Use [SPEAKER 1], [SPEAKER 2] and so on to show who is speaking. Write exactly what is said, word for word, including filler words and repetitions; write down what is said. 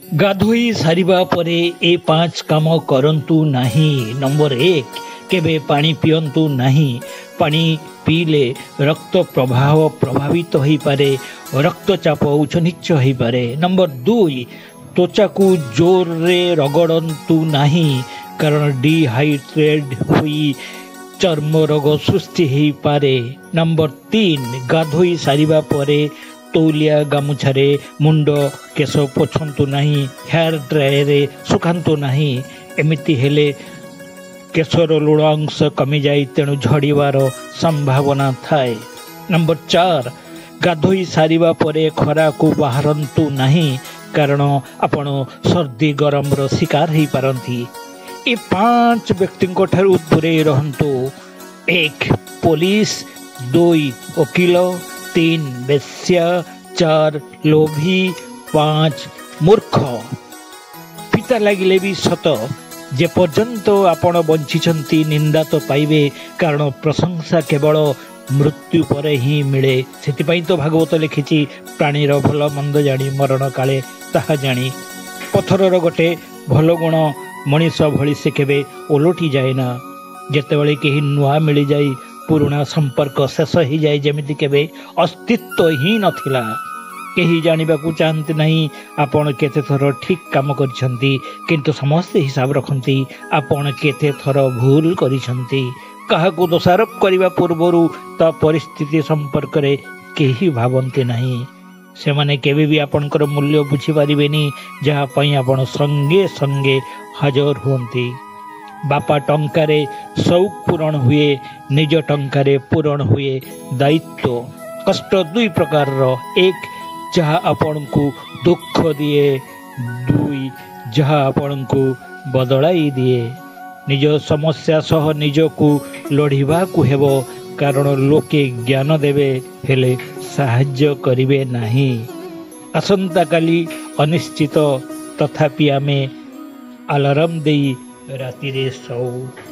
[SPEAKER 1] गाधोई सारिबा परे ए पांच काम करंतु नाही। नंबर एक, केबे पानी पियंतु नाही। पानी पीले रक्त प्रवाह प्रभावित हो पारे, रक्तचाप उच्च नीच हो पारे। नंबर दुई, त्वचा को जोर रे रगड़ंतु नाही, कारण डिहाइड्रेट हुई चर्म रोग सृष्टि हो पारे। नंबर तीन, गाधोई सारिबा परे तौलिया गामुछारे मुंड केश पोछंतु नहीं, हेयर ड्रायर रे सुखांतु नहीं। एमिति हेले केशर लुण अंश कमी जाए, तेणु झड़ीवार संभावना थाए। नंबर चार, गाधोई सारिबा परे खरा को बाहरंतु नहीं, कारण आपण सर्दी गरम रो शिकार हो पारंती। ए पांच व्यक्ति ठारू दूरे रहंतु। एक, पुलिस। दुई, वकील। तीन, बेश्या। चार, लोभी। पांच, मूर्ख। पिता लगिले भी सत, जे पर्यंत आपण बंचिछंती निंदा तो पाइबे, कारण प्रशंसा केवल मृत्यु पर ही मिले। सेतिपई तो भागवत लिखिछि, प्राणीर भल मंद जानी मरण काले ताहा जानी। पथरर गोटे भल गुण मनीष भली से केबे ओलटी जाए ना। जेतेबेले केही नुआ मिली जाई, पुराना संपर्क शेष हो जाए, जेमिति केबे अस्तित्व ही नथिला। केही जानिबाकू चाहती नहीं आपण केते थर ठीक काम करिसंती, किंतु समस्ते हिसाब रखंती आपण केते थर भूल करिसंती। काहाकू दोषारोप करिबा पूर्वरु ता परिस्थिति संपर्क रे केही भावंती नहीं। से माने केबे भी आपनकर मूल्य बुझी पारिबेनी, जहा पई आपण संगे संगे हाजर हुंती। बापा टंकारे शौक पूरण हुए, निज टंकारे पूरण हुए दायित्व। कष्ट दुई प्रकार रो, एक जहा आपण को दुख दिए, दुई जहा आपण को बदलाई दिए। निज समस्या सह निज को लड़िबा को हेबो, कारण लोके ज्ञान देवे हेले साहाय्य करिवे नाही। आसंता काली अनिश्चित, तथापि आमे अलार्म देई राति रे सौ।